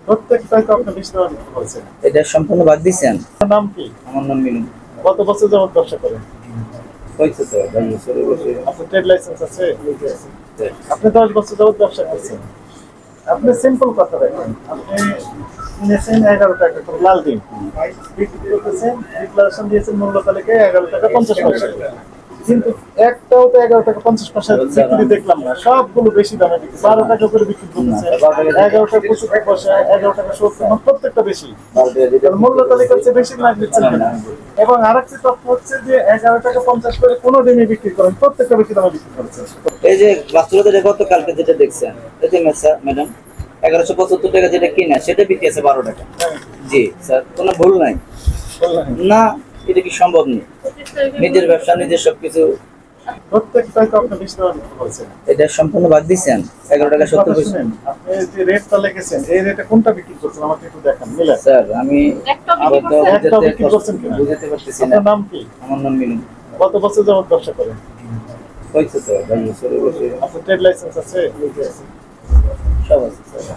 প্রত্যেকটাই তো আপনি 20 টাকা বিক্রি করছেন। এটা সম্পূর্ণ বাদ দিছেন। আপনার নাম কি? আমার নাম মিলন। কত বছর যাবত ব্যবসা করেন? হয়েছে তো 10 বছরের বেশি। আপনার ট্রেড লাইসেন্স আছে? হ্যাঁ। আপনি 10 বছর যাবত ব্যবসা করছেন। আপনি সিম্পল কথা দেখেন, আপনি কিনেছেন 11 টাকা করে লাল ডিম, বিক্রি করতেছেন, ডিক্লারেশন দিয়েছেন মূল্য তালিকায় 11 টাকা 50 পয়সা, কিন্তু একটাও তো 11 টাকা 50 পয়সা বিক্রি দেখলাম না, সবগুলো বেশি দামে বিক্রি, 12 টাকা করে বিক্রি করতেছে, 11 টাকা 75 পয়সা, 11 টাকা 70, মানে প্রত্যেকটা বেশি, মূল্য তালিকার চেয়ে বেশি লাভ দিচ্ছেন না। এবং আরেকটি তথ্য হচ্ছে যে 11 টাকা 50 করে কোনো ডিমে বিক্রি করেন, প্রত্যেকটা বেশি দামে বিক্রি করছেন। এই যে বাস্তবতা গতকালকে যেটা দেখছেন, এই যে ম্যাডাম 1175 টাকা যেটা কিনা সেটা বিক্রি আছে 12 টাকা। জি স্যার, কোনো ভুল নাই না, এটা কি সম্ভব নেই? নিজের ব্যবসা নিজের সবকিছু। প্রত্যেকটাই তো আপনি 20 টাকা বিক্রি করছেন। এটা সম্পূর্ণ বাদ দিছেন 11 টাকা 70 পয়সা। আপনি যে রেটটা লিখেছেন এই রেটে কোনটা বিক্রি করছেন আমাকে একটু দেখান মিলে। স্যার আমি একটা বিক্রি করছেন কিনা বুঝতে পারতেছি না। আপনার নাম কি? আমার নাম মিলন। কত বছর যাবত ব্যবসা করেন? হয়েছে তো 10 বছরের বেশি। আপনার ট্রেড লাইসেন্স আছে? সব আছে স্যার।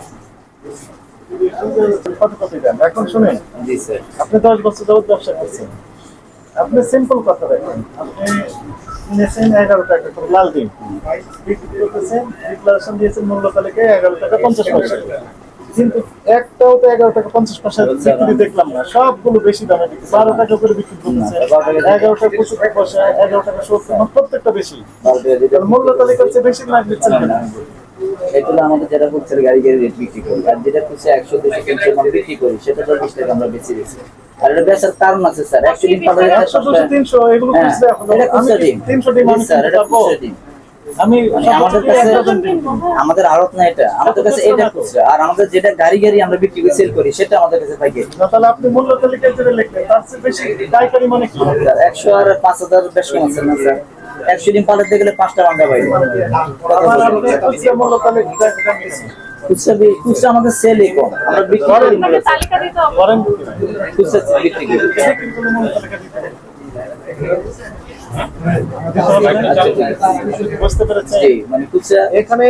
ফটোকপি দেন। এখন শুনেন, জি স্যার। আপনি 10 বছর যাবত ব্যবসা করছেন, আপনি সিম্পল কথা দেখেন, আপনি কিনেছেন 11 টাকা করে লাল ডিম, বিক্রি করতেছেন, ডিক্লারেশন দিয়েছেন মূল্য তালিকায় 11 টাকা 50 পয়সা, কিন্তু একটাও তো 11 টাকা 50 পয়সা বিক্রি দেখলাম না, সবগুলো বেশি দামে বিক্রি, 12 টাকা করে বিক্রি করতেছে, 11 টাকা 75 পয়সা, 11 টাকা 70, মানে প্রত্যেকটা বেশি, মূল্য তালিকার চেয়ে বেশি লাভ দিচ্ছেন না। এগুলো আমাদের যেটা খুচরা গাড়ি রেট বিক্রি করি, আর যেটা খুচরা 100 200 300 মানে বিক্রি করি সেটা 20 টাকা আমরা বেশি বেশি। আর এটা বেচার কারণ আছে স্যার, 100 ডিম পাঠালে 100 200 300 এগুলো খুচরা, এখন এটা আমি খুচরা ডিম। 300 ডিম আমি স্যার এটা পাবো, খুচরা ডিম। আমি আমাদের কাছে আমাদের আড়ত না, এটা আমাদের কাছে এটা খুচরা, আর আমাদের যেটা গাড়ি আমরা বিক্রি করে সেল করি সেটা আমাদের কাছে পাইকারি। না, তাহলে আপনি মূল্য তালিকায় যেটা লিখলেন তার চেয়ে বেশি পাইকারি মানে কি? 100 আর 5000 বেশ কম আছে না স্যার? 100 ডিম পাঠাতে গেলে 5টা বাঙ্গা পাইবে। আমার আপনি খুচরা মূল্য তালিকা খুচরা আমাদের সেলই কম, আমরা বিক্রি করি মূল্য করেন খুচরা বিক্রি করি। বুঝতে পেরেছেন? জি, মানে খুচরা এখানে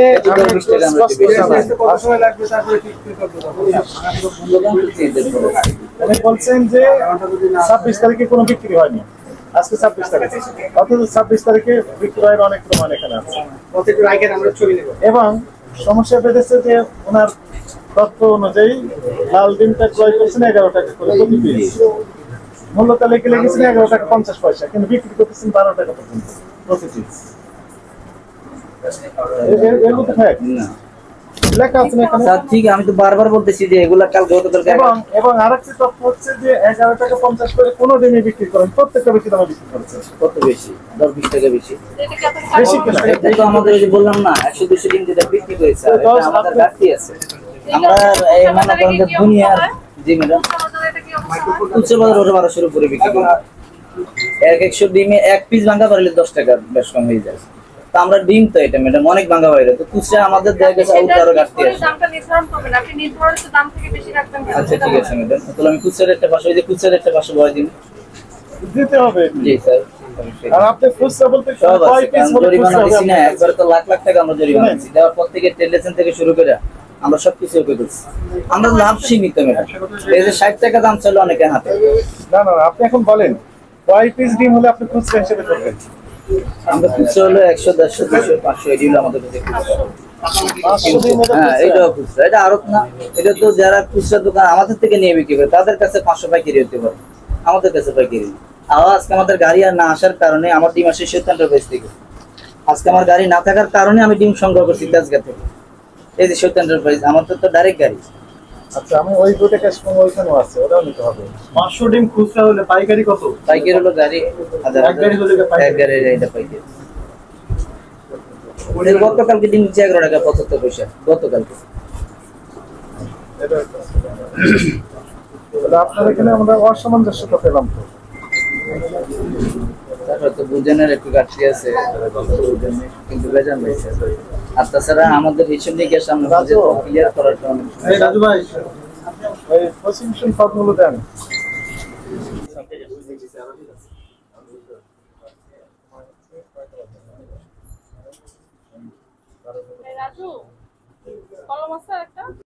বলছেন যে 26 তারিখে কোনো বিক্রি হয়নি, আজকে 26 তারিখ, অথচ 26 তারিখে বিক্রয়ের অনেক প্রমাণ এখানে আছে, এবং সমস্যা বেঁধেছে যে ওনার তথ্য অনুযায়ী লাল ডিমটা ক্রয় করছেন 11 টাকা করে প্রতি পিস, মূল্য তালিকা লিখেছেন 11 টাকা 50 পয়সা, কিন্তু বিক্রি করতেছেন 12 টাকা পর্যন্ত প্রতি পিস। এর মধ্যে ফ্যাক্ট না লেখা আছে এখানে। স্যার ঠিক, আমি তো বারবার বলতেছি যে এগুলা কাল গতকালকে। এবং আরেকটি তথ্য হচ্ছে যে 11 টাকা 50 করে কোনো ডিমে বিক্রি করেন, প্রত্যেকটা বেশি দামে বিক্রি করেছে। কত বেশি? 10-20 টাকা বেশি। বেশি কিনা এটা তো আমাদের ওই যে বললাম না 100 200 ডিম যেটা বিক্রি করেছে, এটা আমাদের ঘাটতি আছে। আমরা এই মনে করেন যে দুনিয়ার, জি ম্যাডাম, খুচরা বাজার ওটা 1200 উপরে বিক্রি করি। 100 ডিমে এক পিস ভাঙা পারলে 10 টাকা বেশ কম হয়ে যায়। তো আমরা ডিম তো এটা ম্যাডাম অনেক ভাঙা হয়ে যায়, তো খুচরা আমাদের দেখা গেছে আরো ঘাটতি আছে। আচ্ছা ঠিক আছে ম্যাডাম, তাহলে আমি খুচরা রেটটা পাশে, ওই যে খুচরা রেটটা পাশে বলে দিন দিতে হবে। জি স্যার। আর আপনি খুচরা বলতে সব আছে, কয় পিস হলে জরিমানা খুচরা দিছি না, হবে? একবারে তো লাখ লাখ টাকা আমরা জরিমানা দিছি, দেওয়ার পর থেকে ট্রেড লাইসেন্স থেকে শুরু করে আমরা সবকিছু ওকে দিচ্ছি। আমরা লাভ সীমিত ম্যাডাম, এই যে 60 টাকা দাম ছিল অনেকের হাতে। না না, আপনি এখন বলেন কয় পিস ডিম হলে আপনি খুচরা হিসেবে করবেন? আমরা খুচরা হলো 100 150 200 500 এটি হলো আমাদের কাছে খুচরা। 500 ডিম হলে হ্যাঁ খুচরা? এটাও খুচরা, এটা আরত না, এটা তো যারা খুচরা দোকান আমাদের থেকে নিয়ে বিক্রি করে তাদের কাছে 500 পাইকারি হতে পারে, আমাদের কাছে পাইকারি। আজকে আমাদের গাড়ি আর না আসার কারণে আমার ডিম আসে সত্তর বেশ থেকে, আজকে আমার গাড়ি না থাকার কারণে আমি ডিম সংগ্রহ করছি তেজগাঁ থেকে, এই যে সত্তর প্রাইস আমার তো ডাইরেক্ট গাড়ি। আচ্ছা, আমি ওই দুটো ক্যাশ মেমো ওইখানেও আছে, ওটাও নিতে হবে। 500 ডিম খুচরা হলে পাইকারি কত? পাইকারি হলো গাড়ি এক গাড়ি হলে এক গাড়ি এটা পাইকারি। গতকালকে ডিম 11 টাকা 75 পয়সা গতকালকে। আপনার এখানে আমরা অসামঞ্জস্যতা পেলাম তো। তারপর তো বুঝেনের একটু ঘাটতি আছে কিন্তু বেজান হয়েছে। আর তাছাড়া আমাদের হিসাব নিয়ে গেছে আমরা ক্লিয়ার করার জন্য। রাজু ভাই, ওই প্রসিকিউশন ফর্মগুলো দেন। রাজু, কলম আছে একটা?